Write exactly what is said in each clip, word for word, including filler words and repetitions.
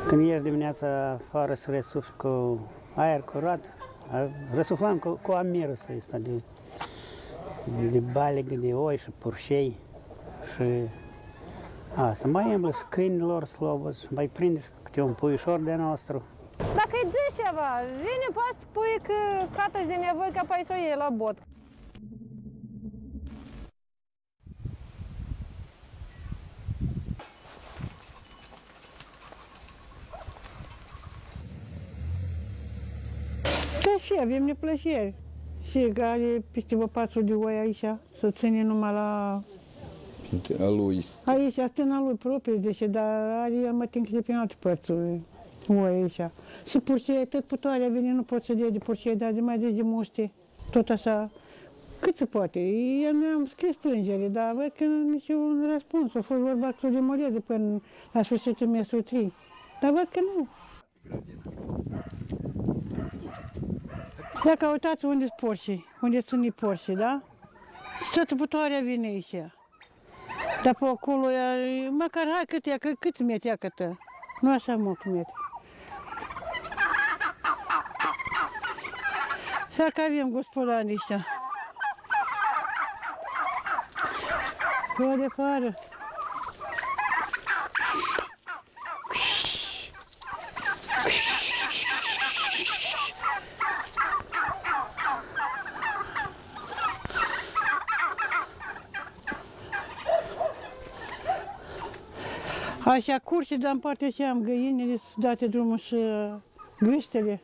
Când ieși dimineața afară să răsufli cu aer curat, răsuflam cu, cu amirosul ăsta de, de balegă, de oi și purșei. Și asta, mai îmblă și câinilor slobos, mai prinde câte un puișor de nostru. Dacă îi zici ceva, vine, poate spui că cată de nevoie ca pai să o iei la bot. Și avem neplăceri. Și are peste patru de oi aici, să ține numai la... A lui. Aici, stâna lui propriu, deci, dar are el mă tincă de pe alte părți oi aici. Și purcei, tot putoarea vine, nu pot să dea de purcei, dar de mai de de muște, tot așa. Cât se poate? Eu mi-am scris plângere, dar văd că nici un răspuns. A fost vorba să o demoleze până la sfârșitul meseului trei. Dar văd că nu. Dacă uitați unde sunt porcii, unde țin porcii, da? Toată putoarea vine aici. Dar pe acolo, măcar hai cât e, că, câți metri ia câtă? Nu așa mult metri. Și dacă avem gospodanii ăștia. Cu de afară. Așa curse, dar în partea aceea am găinile, date drumul și gâștele.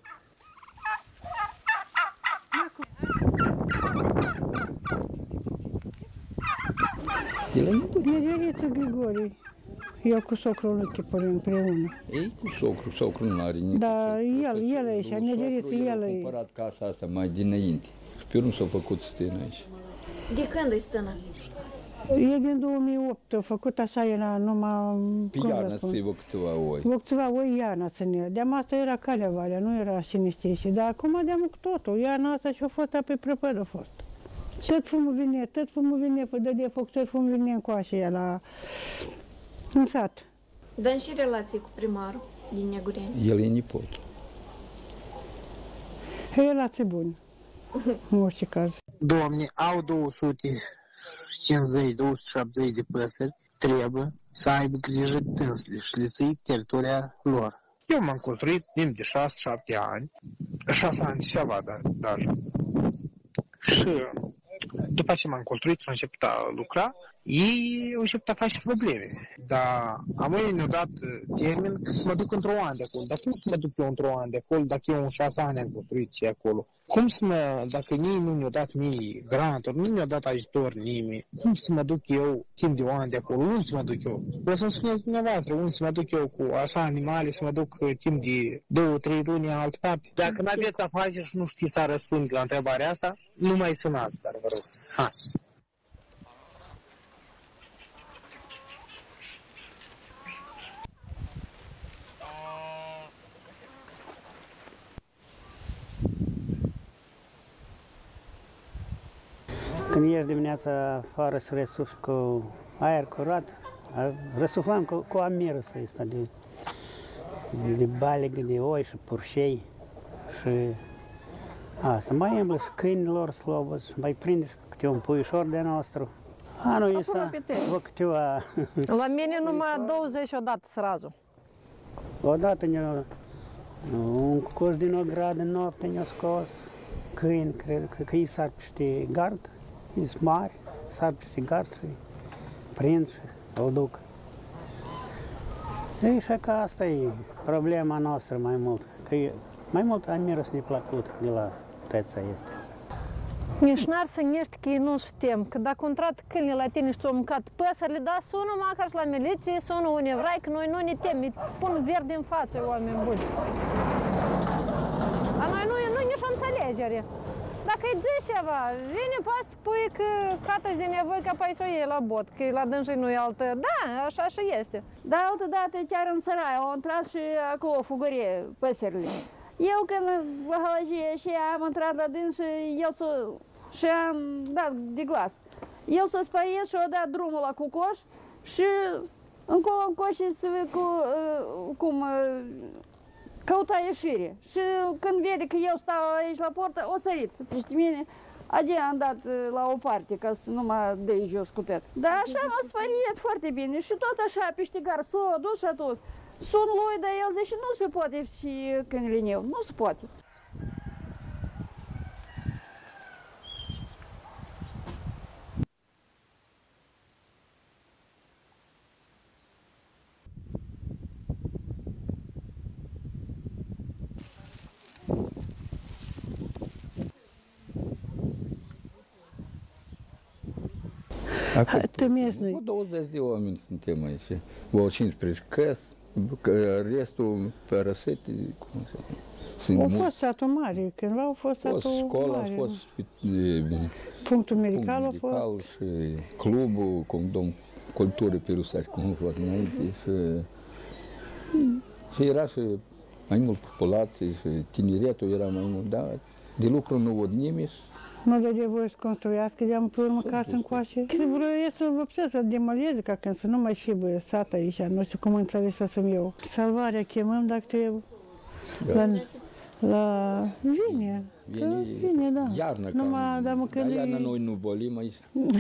Nederiță Grigori, el cu socrul lui chipări împreună. Ei cu socrul, socrul nu are nici. Da, el, el e așa, Nederiță, el e. El a cumpărat casa asta mai dinainte și pe urmă s-a făcut stână aici. De când e stână? E din două mii opt, a făcut așa, era numai... Pe iarnă să vă câteva oi. Vă câteva oi iarna ținea. De-am asta era calea valea, nu era sinistișii, dar acum de-am cu totul. Iarna asta și-a fost pe prăpăd a fost. Tot fumul vine, tot fumul vine, pe de foc, tot fumul vine încoace ea la... în sat. Dar în și relație cu primarul din Negureni? El e nipotul. E relație bună, în orice caz. Domne, au două sute cincizeci - două sute șaptezeci de păsări, trebuie să aibă grijă de dânsele și le ții teritoriul lor. Eu m-am construit timp de șase șapte ani, șase ani și ceva, dar, dar. Și după ce m-am construit și am început a lucra, ei au început a face probleme. Dar am ne-au dat termen că să mă duc într-o an de acolo. Dar cum să mă duc eu într-o an de acolo dacă eu în șase ani am construit și acolo? Cum să mă, dacă nimeni nu ne-a dat mie granturi, nu ne-a dat ajutor nimeni, cum să mă duc eu timp de o an de acolo? Unde să mă duc eu? Vă să-mi spuneți dumneavoastră, unde să mă duc eu cu așa animale, să mă duc timp de două, trei luni în altă parte? Dacă nu aveți afaceri și nu știți să răspund la întrebarea asta, nu mai sunați, dar vă rog. Ha. Când ieși dimineața afară să răsufli cu aer curat, răsuflam cu, cu amirosul ăsta de, de balegă, de oi și purșei. Și asta, mai îmblă și câinilor slobos, mai prinde câte un puișor de nostru. Anul ăsta, vă câteva... La mine numai douăzeci odată srazul. Odată ne-a un cucuz din o gradă noapte ne-a scos, câini, cred, cred că ei sar peste gard, ei sunt mari, sar peste gard și prind și o duc. Ei, și că asta e problema noastră mai mult, că e, mai mult amiros neplăcut de la tăța este. Nici n-ar să nești că ei nu știm, că dacă intrat câinile la tine și ți-au mâncat păsările, da, sună măcar și la miliție, sună un evrai, că noi nu ne temem, îți spun verde în față, oameni buni. Dar noi nu, nu nici o înțelegere. Dacă îi zici ceva, vine, poate spui că cată de nevoie ca pai să o iei la bot, că la dânsii nu e altă, da, așa și este. Dar altă dată chiar în sărai, au intrat și acolo o fugărie păsările. Eu când la hălăgie și am intrat la dâns și el s-a, și am dat de glas. El s-a speriat și a dat drumul la cucoș și încolo încoace să văd cu, cum căuta ieșire. Și când vede că eu stau aici la portă, o sărit peste mine. Adia am dat la o parte ca să nu mă dea jos cu tăt. Dar așa m-a sfăriet foarte bine și tot așa pește gar s-o dus și tot. Sun lui, dar el zice nu se poate și când liniu, nu se poate. Ты местный? Вот douăzeci de oameni suntem aici. O cincisprezece căs, restul părăsite. Au fost satul mare, cândva au fost satul mare. Școala a fost, punctul medical a fost. Și clubul, cum domn cultură pe Rusaș, cum a fost înainte. Și era și mai mult populație și tineretul era mai mult, dar de lucru nu văd nimeni. Nu dădea voie să construiască, de-am pe urmă casă încoace. Și vreau să văpsea să demoleze, ca când să nu mai fie sat aici, nu știu cum înțeles să sunt eu. Salvarea chemăm dacă trebuie. La, la vine, Vine, vine, da. Iarnă, numai, dar mă, dar iarna noi nu bolim aici.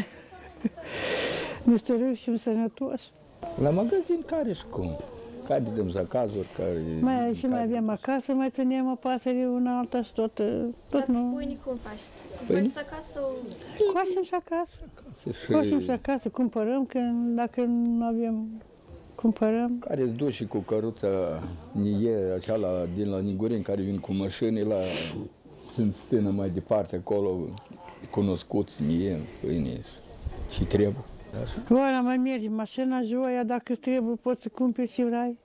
Ne stărâm și sănătoși. La magazin care și cum? Care dăm zacazuri, care... Mai și mai avem acasă, mai ținem o pasăre una alta și tot, tot nu. Pâine cum faceți? Faceți acasă sau... Coașem și acasă. Coașem și acasă, cumpărăm, când, dacă nu avem, cumpărăm. Care duc și cu căruța nie, aceala din la Nigurin, care vin cu mașini la... Sunt stână mai departe acolo, cunoscuți nie, pâine și trebuie. Oara mai merge mașina joia, dacă îți trebuie, poți să cumperi și vrei.